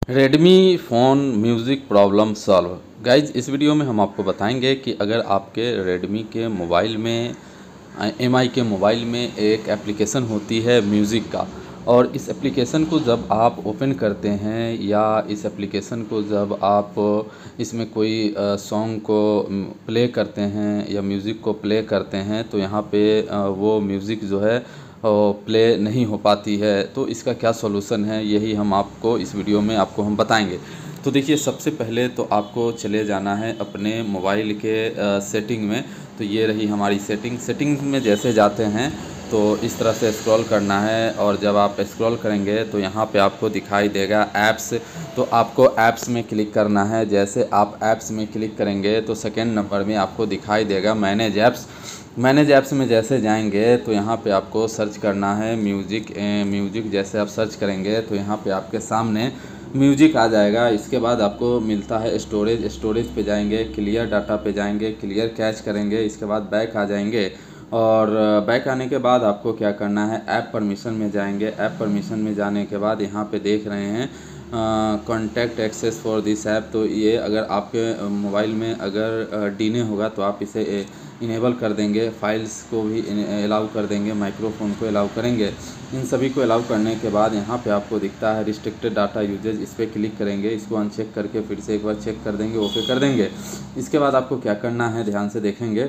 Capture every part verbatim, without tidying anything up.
Redmi phone music problem solve. Guys, इस video में हम आपको बताएंगे कि अगर आपके रेडमी के मोबाइल में एम आई के मोबाइल में एक एप्लीकेशन होती है म्यूज़िक का, और इस एप्लीकेशन को जब आप ओपन करते हैं या इस एप्लीकेशन को जब आप इसमें कोई सॉन्ग को प्ले करते हैं या म्यूज़िक को प्ले करते हैं तो यहाँ पे वो म्यूज़िक जो है प्ले नहीं हो पाती है। तो इसका क्या सॉल्यूशन है, यही हम आपको इस वीडियो में आपको हम बताएंगे। तो देखिए, सबसे पहले तो आपको चले जाना है अपने मोबाइल के सेटिंग में। तो ये रही हमारी सेटिंग। सेटिंग में जैसे जाते हैं तो इस तरह से स्क्रॉल करना है, और जब आप स्क्रॉल करेंगे तो यहाँ पे आपको दिखाई देगा ऐप्स। तो आपको ऐप्स में क्लिक करना है। जैसे आप ऐप्स में क्लिक करेंगे तो सेकेंड नंबर में आपको दिखाई देगा मैनेज ऐप्स। मैनेज ऐप्स में जैसे जाएंगे तो यहाँ पे आपको सर्च करना है म्यूज़िक। म्यूज़िक जैसे आप सर्च करेंगे तो यहाँ पे आपके सामने म्यूज़िक आ जाएगा। इसके बाद आपको मिलता है स्टोरेज। स्टोरेज पे जाएंगे, क्लियर डाटा पे जाएंगे, क्लियर कैच करेंगे। इसके बाद बैक आ जाएंगे, और बैक आने के बाद आपको क्या करना है, ऐप परमिशन में जाएंगे। ऐप परमिशन में जाने के बाद यहाँ पे देख रहे हैं contact access for this app. तो ये अगर आपके मोबाइल में अगर डीने होगा तो आप इसे इनेबल कर देंगे। फाइल्स को भी अलाउ कर देंगे, माइक्रोफोन को अलाउ करेंगे। इन सभी को अलाउ करने के बाद यहाँ पे आपको दिखता है रिस्ट्रिक्टेड डाटा यूजेज। इस पर क्लिक करेंगे, इसको अनचेक करके फिर से एक बार चेक कर देंगे, ओके कर देंगे। इसके बाद आपको क्या करना है, ध्यान से देखेंगे।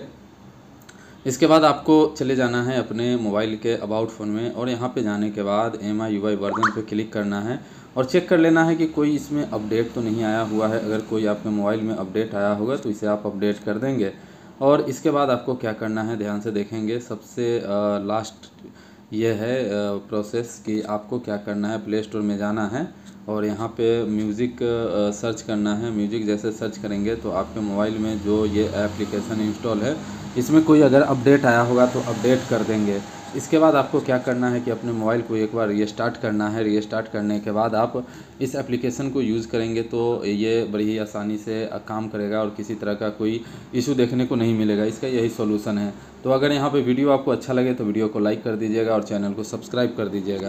इसके बाद आपको चले जाना है अपने मोबाइल के अबाउट फ़ोन में, और यहाँ पे जाने के बाद M I U I version पे क्लिक करना है और चेक कर लेना है कि कोई इसमें अपडेट तो नहीं आया हुआ है। अगर कोई आपके मोबाइल में अपडेट आया होगा तो इसे आप अपडेट कर देंगे। और इसके बाद आपको क्या करना है, ध्यान से देखेंगे। सबसे लास्ट ये है प्रोसेस कि आपको क्या करना है, प्ले स्टोर में जाना है और यहाँ पे म्यूज़िक सर्च करना है। म्यूज़िक जैसे सर्च करेंगे तो आपके मोबाइल में जो ये एप्लीकेशन इंस्टॉल है इसमें कोई अगर अपडेट आया होगा तो अपडेट कर देंगे। इसके बाद आपको क्या करना है कि अपने मोबाइल को एक बार रीस्टार्ट करना है। रीस्टार्ट करने के बाद आप इस एप्लीकेशन को यूज़ करेंगे तो ये बड़ी ही आसानी से काम करेगा और किसी तरह का कोई इशू देखने को नहीं मिलेगा। इसका यही सॉल्यूशन है। तो अगर यहाँ पे वीडियो आपको अच्छा लगे तो वीडियो को लाइक कर दीजिएगा और चैनल को सब्सक्राइब कर दीजिएगा।